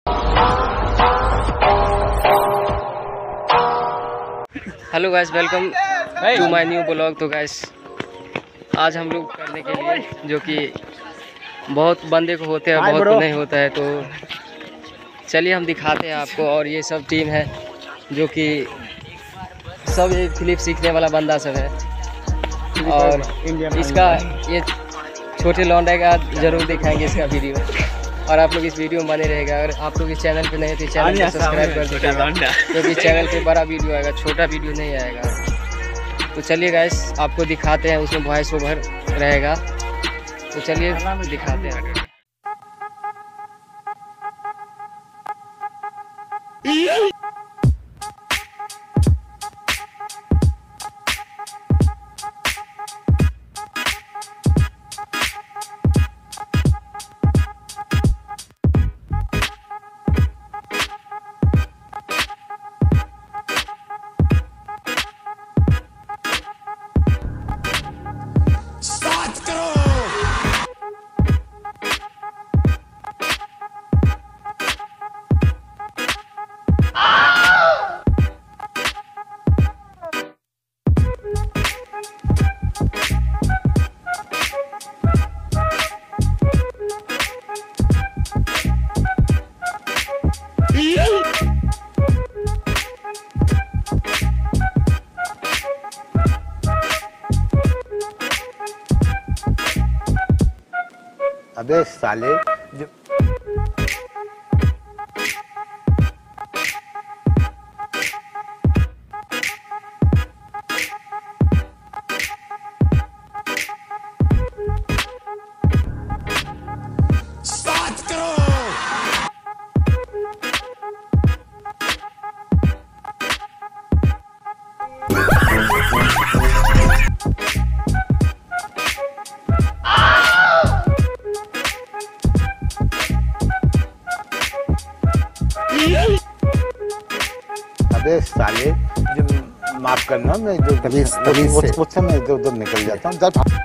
Hello guys, welcome to my new blog. तो guys आज हम लोग करने के लिए, जो कि बहुत बंदे को होते हैं बहुत को नहीं होता है, तो चलिए हम दिखाते हैं आपको। और ये सब टीम है जो कि सब ये फ्लिप सीखने वाला बंदा सब है। और इसका ये छोटे लौंडे का जरूर दिखाएंगे इसका वीडियो, और आप लोग इस वीडियो में बने रहेगा। अगर आप लोग इस चैनल पे नहीं तो चैनल को सब्सक्राइब कर दीजिएगा, क्योंकि चैनल पे बड़ा वीडियो आएगा, छोटा वीडियो नहीं आएगा। तो चलिए गाइस आपको दिखाते हैं, उसमें वॉइस ओवर रहेगा, तो चलिए दिखाते हैं। अबे साले अबे साले, जो माफ करना, मैं जो मुझसे मैं इधर उधर निकल जाता हूँ।